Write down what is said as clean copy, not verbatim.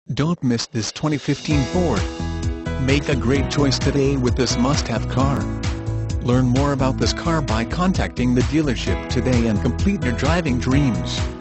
Don't miss this 2015 Ford. Make a great choice today with this must-have car. Learn more about this car by contacting the dealership today and complete your driving dreams.